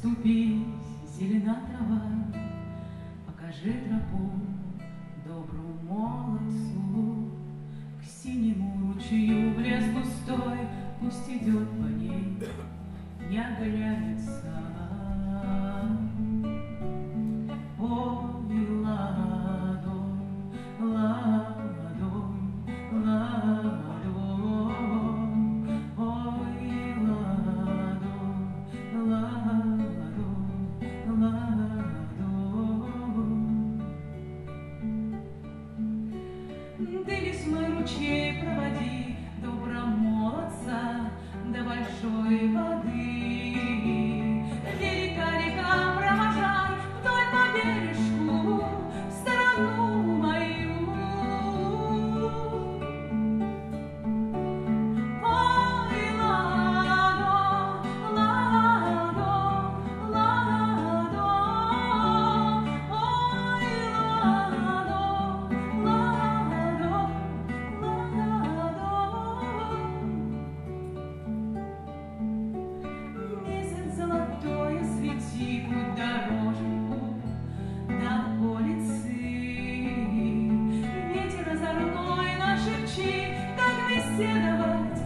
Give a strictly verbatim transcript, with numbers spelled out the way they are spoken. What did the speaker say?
Ступись, зелена трава, покажи тропу доброму молодцу. К синему ручью в лес густой, пусть идет по ней, не оглянется. Ой, ладонь, ладонь, ладонь, ой, ладонь, ладонь, ладонь. Ты лесной ручей проводи доброго молодца до большой воды. Река, река, провожай вдоль по бережку в сторону мою. Ой, ладонь, ладонь, ладонь, ой, ладонь, ладонь, ладонь. Месяц золотой осветит дорожку до улицы. Ветер озорной нашепчи, как беседовать